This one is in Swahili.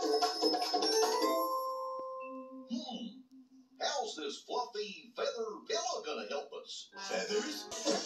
How's this fluffy feather pillow gonna help us? Feathers?